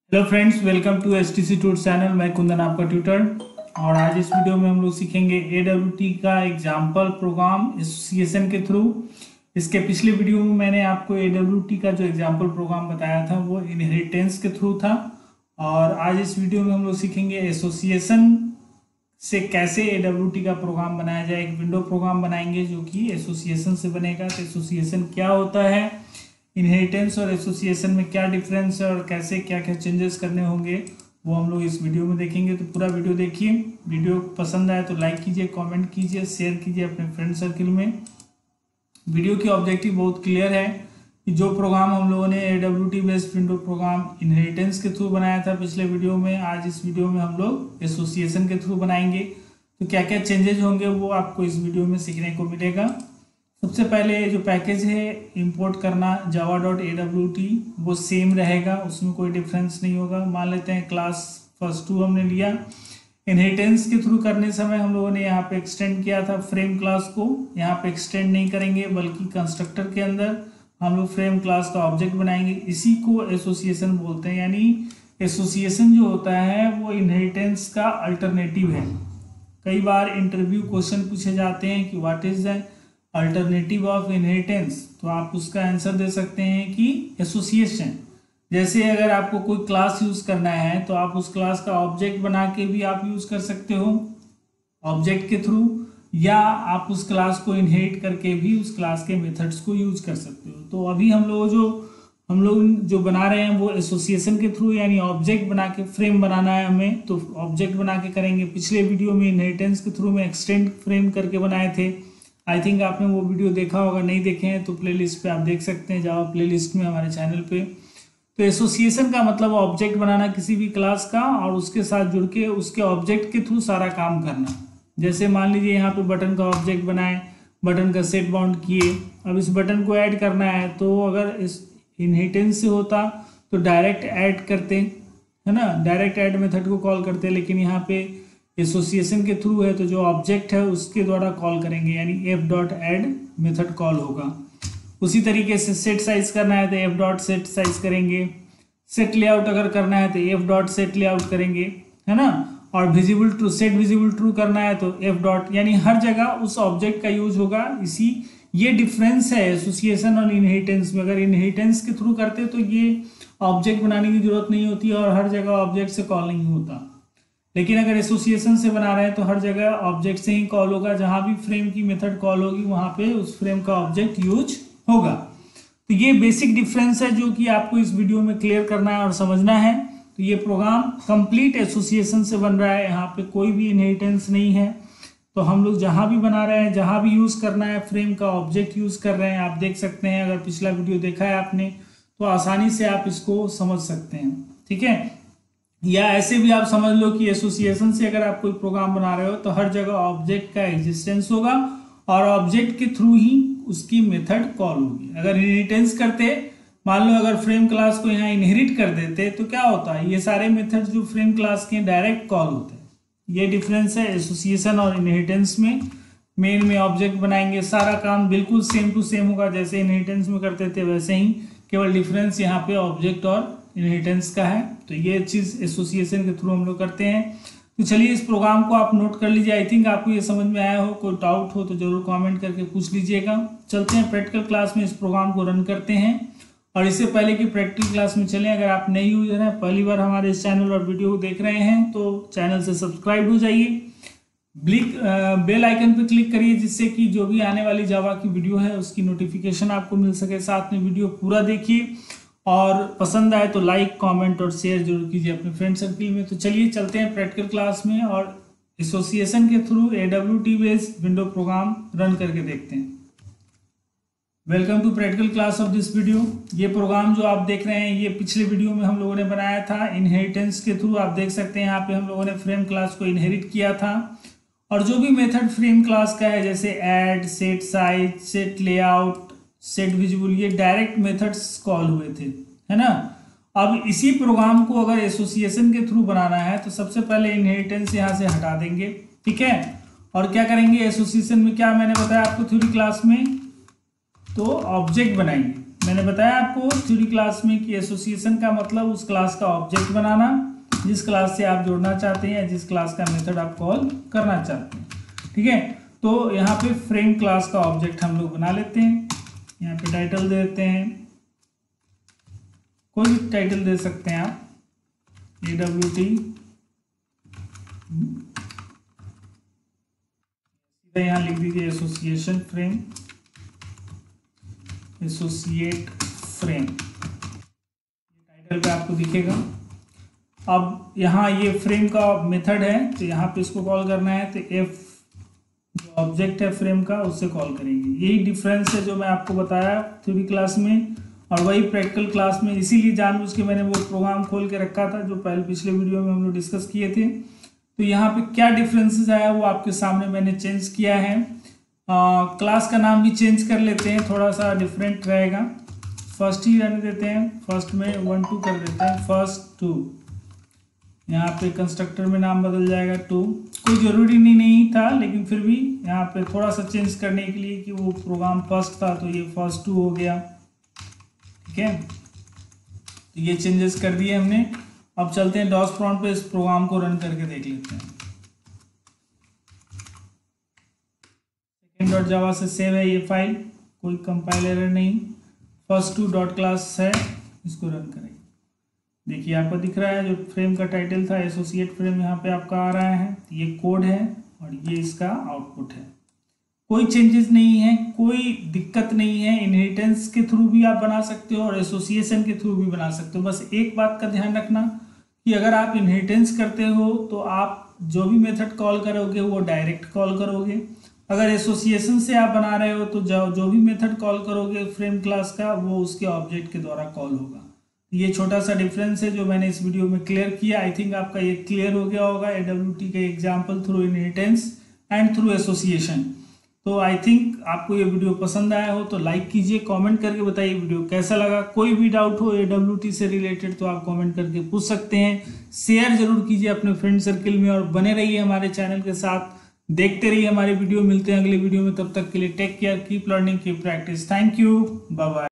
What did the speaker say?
Hello friends, welcome to STC tour channel. मैं कुंदन आपका tutor. और आज इस वीडियो में हम लोग सीखेंगे एडब्ल्यूटी का एग्जाम्पल प्रोग्राम एसोसिएशन के थ्रू। इसके पिछले वीडियो में मैंने आपको एडब्ल्यूटी का जो एग्जाम्पल प्रोग्राम बताया था वो इनहेरिटेंस के थ्रू था। और आज इस वीडियो में हम लोग सीखेंगे एसोसिएशन से कैसे एडब्ल्यूटी का प्रोग्राम बनाया जाए। एक विंडो प्रोग्राम बनाएंगे जो कि एसोसिएशन से बनेगा। तो एसोसिएशन क्या होता है, इनहेरिटेंस और एसोसिएशन में क्या डिफरेंस है और कैसे क्या क्या चेंजेस करने होंगे वो हम लोग इस वीडियो में देखेंगे। तो पूरा वीडियो देखिए। वीडियो पसंद आए तो लाइक कीजिए, कमेंट कीजिए, शेयर कीजिए अपने फ्रेंड सर्कल में। वीडियो की ऑब्जेक्टिव बहुत क्लियर है कि जो प्रोग्राम हम लोगों ने AWT based window program inheritance के थ्रू बनाया था पिछले वीडियो में, आज इस वीडियो में हम लोग एसोसिएशन के थ्रू बनाएंगे। तो क्या क्या चेंजेस होंगे वो आपको इस वीडियो में सीखने को मिलेगा। सबसे पहले जो पैकेज है इंपोर्ट करना java.awt वो सेम रहेगा, उसमें कोई डिफरेंस नहीं होगा। मान लेते हैं क्लास first2 हमने लिया। इनहेरिटेंस के थ्रू करने समय हम लोगों ने यहाँ पे एक्सटेंड किया था फ्रेम क्लास को। यहाँ पे एक्सटेंड नहीं करेंगे बल्कि कंस्ट्रक्टर के अंदर हम लोग फ्रेम क्लास का ऑब्जेक्ट बनाएंगे। इसी को एसोसिएशन बोलते हैं। यानी एसोसिएशन जो होता है वो इनहेरिटेंस का अल्टरनेटिव है। कई बार इंटरव्यू क्वेश्चन पूछे जाते हैं कि what is the alternative of inheritance, तो आप उसका आंसर दे सकते हैं कि एसोसिएशन। जैसे अगर आपको कोई क्लास यूज करना है तो आप उस क्लास का ऑब्जेक्ट बना के भी आप यूज कर सकते हो ऑब्जेक्ट के थ्रू, या आप उस क्लास को इनहेरिट करके भी उस क्लास के मेथड्स को यूज कर सकते हो। तो अभी हम लोग जो बना रहे हैं वो एसोसिएशन के थ्रू, यानी ऑब्जेक्ट बना के फ्रेम बनाना है हमें, तो ऑब्जेक्ट बना के करेंगे। पिछले वीडियो में इनहेरिटेंस के थ्रू में एक्सटेंड फ्रेम करके बनाए थे। आई थिंक आपने वो वीडियो देखा होगा, नहीं देखे हैं तो प्लेलिस्ट पे आप देख सकते हैं, जावा प्लेलिस्ट में हमारे चैनल पे। तो एसोसिएशन का मतलब ऑब्जेक्ट बनाना किसी भी क्लास का और उसके साथ जुड़ के उसके ऑब्जेक्ट के थ्रू सारा काम करना। जैसे मान लीजिए यहाँ पे बटन का ऑब्जेक्ट बनाए, बटन का सेट बाउंड किए। अब इस बटन को ऐड करना है तो अगर इस इनहेरिटेंस से होता तो डायरेक्ट ऐड करते, है ना, डायरेक्ट ऐड मेथड को कॉल करते। लेकिन यहाँ पे एसोसिएशन के थ्रू है तो जो ऑब्जेक्ट है उसके द्वारा कॉल करेंगे, यानी f.add मेथड कॉल होगा। उसी तरीके से सेट साइज करना है तो f.set साइज करेंगे। सेट लेआउट अगर करना है तो f.set लेआउट करेंगे, है ना। और visible true, set visible true करना है तो f. यानी हर जगह उस ऑब्जेक्ट का यूज होगा। ये डिफरेंस है एसोसिएशन और इनहेरिटेंस में। अगर इनहेरिटेंस के थ्रू करते तो ये ऑब्जेक्ट बनाने की जरूरत नहीं होती और हर जगह ऑब्जेक्ट से कॉल नहीं होता। लेकिन अगर एसोसिएशन से बना रहे हैं तो हर जगह ऑब्जेक्ट से ही कॉल होगा। जहां भी फ्रेम की मेथड कॉल होगी वहां पे उस फ्रेम का ऑब्जेक्ट यूज होगा। तो ये बेसिक डिफरेंस है जो कि आपको इस वीडियो में क्लियर करना है और समझना है। तो ये प्रोग्राम कंप्लीट एसोसिएशन से बन रहा है, यहाँ पे कोई भी इनहेरिटेंस नहीं है। तो हम लोग जहां भी बना रहे हैं, जहां भी यूज करना है फ्रेम का ऑब्जेक्ट यूज कर रहे हैं। आप देख सकते हैं, अगर पिछला वीडियो देखा है आपने तो आसानी से आप इसको समझ सकते हैं, ठीक है। या ऐसे भी आप समझ लो कि एसोसिएशन से अगर आप कोई प्रोग्राम बना रहे हो तो हर जगह ऑब्जेक्ट का एग्जिस्टेंस होगा और ऑब्जेक्ट के थ्रू ही उसकी मेथड कॉल होगी। अगर इनहेरिटेंस करते, मान लो अगर फ्रेम क्लास को यहाँ इनहेरिट कर देते तो क्या होता है, ये सारे मेथड जो फ्रेम क्लास के डायरेक्ट कॉल होते हैं। ये डिफरेंस है एसोसिएशन और इनहेरिटेंस में। मेन में ऑब्जेक्ट बनाएंगे, सारा काम बिल्कुल सेम टू सेम होगा जैसे इनहेरिटेंस में करते थे वैसे ही, केवल डिफरेंस यहाँ पे ऑब्जेक्ट और इनहेरिटेंस का है। तो ये चीज एसोसिएशन के थ्रू हम लोग करते हैं। तो चलिए इस प्रोग्राम को आप नोट कर लीजिए। आई थिंक आपको ये समझ में आया हो। कोई डाउट हो तो जरूर कमेंट करके पूछ लीजिएगा। चलते हैं प्रैक्टिकल क्लास में, इस प्रोग्राम को रन करते हैं। और इससे पहले कि प्रैक्टिकल क्लास में चलें, अगर आप नए यूजर हैं, पहली बार हमारे इस चैनल और वीडियो को देख रहे हैं तो चैनल से सब्सक्राइब हो जाइए। बेल आइकन पर क्लिक करिए जिससे कि जो भी आने वाली जावा की वीडियो है उसकी नोटिफिकेशन आपको मिल सके। साथ में वीडियो पूरा देखिए और पसंद आए तो लाइक, कमेंट और शेयर जरूर कीजिए अपने फ्रेंड सर्कल में। तो चलिए चलते हैं प्रैक्टिकल क्लास में और एसोसिएशन के through AWT based window program run करके देखते हैं। Welcome to practical class of this video. ये प्रोग्राम जो आप देख रहे हैं ये पिछले वीडियो में हम लोगों ने बनाया था इनहेरिटेंस के थ्रू। आप देख सकते हैं यहाँ पे हम लोगों ने फ्रेम क्लास को इनहेरिट किया था और जो भी मेथड फ्रेम क्लास का है जैसे add, set size, set layout, set visible, ये डायरेक्ट मेथड्स कॉल हुए थे, है ना। अब इसी प्रोग्राम को अगर एसोसिएशन के थ्रू बनाना है तो सबसे पहले इनहेरिटेंस यहाँ से हटा देंगे, ठीक है। और क्या करेंगे एसोसिएशन में, क्या मैंने बताया आपको थ्योरी क्लास में, तो ऑब्जेक्ट बनाएंगे। मैंने बताया आपको थ्योरी क्लास में कि एसोसिएशन का मतलब उस क्लास का ऑब्जेक्ट बनाना जिस क्लास से आप जोड़ना चाहते हैं, जिस क्लास का मेथड आप कॉल करना चाहते हैं। ठीक है, तो यहाँ पे फ्रेम क्लास का ऑब्जेक्ट हम लोग बना लेते हैं। यहाँ पे टाइटल दे देते हैं, कोई भी टाइटल दे सकते हैं आप, AWT यहाँ लिख दीजिए association frame, associate frame, title पे आपको दिखेगा। अब यहाँ ये फ्रेम का मेथड है, तो यहाँ पे इसको कॉल करना है, तो एफ जो ऑब्जेक्ट है फ्रेम का उससे कॉल करेंगे। यही डिफरेंस है जो मैं आपको बताया थ्योरी क्लास में, और वही प्रैक्टिकल क्लास में। इसीलिए जानबूझ के मैंने वो प्रोग्राम खोल के रखा था जो पिछले वीडियो में हम लोग डिस्कस किए थे। तो यहाँ पे क्या डिफरेंसेस आया वो आपके सामने मैंने चेंज किया है। क्लास का नाम भी चेंज कर लेते हैं, थोड़ा सा डिफरेंट रहेगा। फर्स्ट ही रहने देते हैं, फर्स्ट में 1 2 कर देते हैं, फर्स्ट 2। यहाँ पे कंस्ट्रक्टर में नाम बदल जाएगा 2। कोई ज़रूरी नहीं था, लेकिन फिर भी यहाँ पे थोड़ा सा चेंज करने के लिए कि वो प्रोग्राम फर्स्ट था तो ये फर्स्ट 2 हो गया। ठीक है, तो ये चेंजेस कर दिए हमने। अब चलते हैं डॉस प्रॉम्प्ट पे, इस प्रोग्राम को रन करके देख लेते हैं। second.java से सेव है ये फाइल, कोई कंपाइल एरर नहीं। first2.class है, इसको रन करेंगे। देखिए आपको दिख रहा है जो फ्रेम का टाइटल था एसोसिएट फ्रेम, यहाँ पे आपका आ रहा है। ये कोड है और ये इसका आउटपुट है। कोई चेंजेस नहीं है, कोई दिक्कत नहीं है। इनहेरिटेंस के थ्रू भी आप बना सकते हो और एसोसिएशन के थ्रू भी बना सकते हो। बस एक बात का ध्यान रखना कि अगर आप इनहेरिटेंस करते हो तो आप जो भी मेथड कॉल करोगे वो डायरेक्ट कॉल करोगे। अगर एसोसिएशन से आप बना रहे हो तो जो भी मेथड कॉल करोगे फ्रेम क्लास का वो उसके ऑब्जेक्ट के द्वारा कॉल होगा। ये छोटा सा डिफरेंस है जो मैंने इस वीडियो में क्लियर किया। आई थिंक आपका ये क्लियर हो गया होगा AWT के example through inheritance and through association. तो आई थिंक आपको ये वीडियो पसंद आया हो तो लाइक कीजिए, कमेंट करके बताइए वीडियो कैसा लगा। कोई भी डाउट हो AWT से रिलेटेड तो आप कमेंट करके पूछ सकते हैं। शेयर जरूर कीजिए अपने फ्रेंड सर्किल में और बने रहिए हमारे चैनल के साथ, देखते रहिए हमारे वीडियो। मिलते हैं अगले वीडियो में, तब तक के लिए take care, keep learning, keep practice. Thank you, bye bye.